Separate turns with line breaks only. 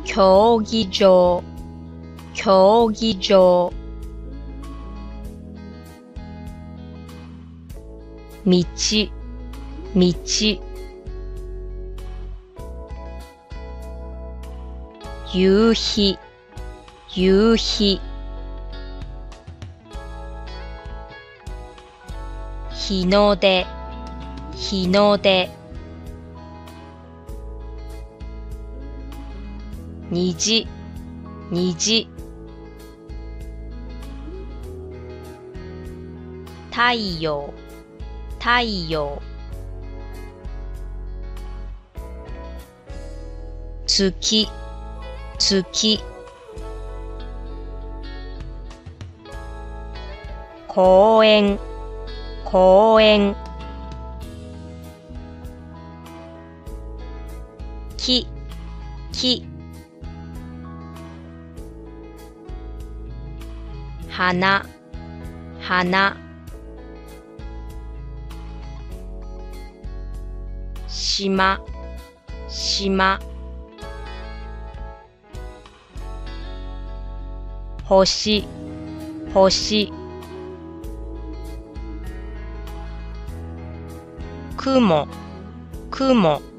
競技場、競技場。道、道。夕日、夕日。日の出、日の出。虹、虹。太陽、太陽。月、月。公園、公園。木、木。花、花。島、島。星、星。雲、雲。